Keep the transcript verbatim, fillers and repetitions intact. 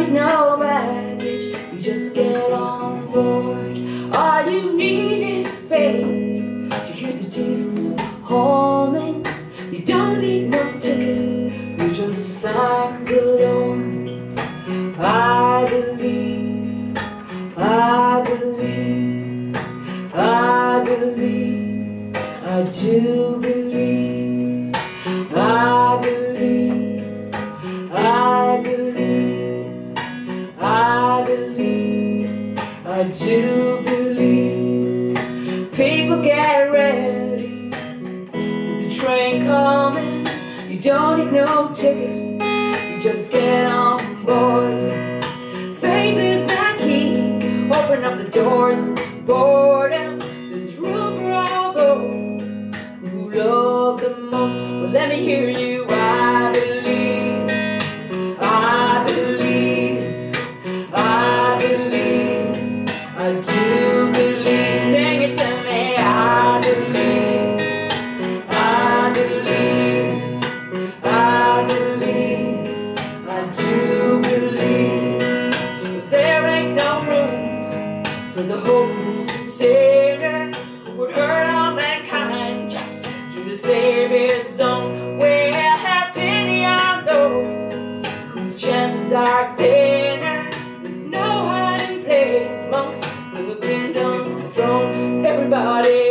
need no baggage, you just get on board. All you need is faith. You hear the diesels humming. You don't need no ticket, you just thank the Lord. I believe, I believe, I believe, I do believe, I believe, I believe, I believe, I do believe. People get ready, there's a train coming. You don't need no ticket, you just get on board. Faith is the key, open up the doors of boredom. There's room for all those who love the most. Well, let me hear you. I believe, I believe, I believe, I do believe. Sing it to me. I believe, I believe, I believe, I do believe. There ain't no room for the hopeless sinner who would hurt all mankind just to save his own. We'll have pity on those whose chances are thinner. There's no hiding place, monks, with the kingdom's throne. Everybody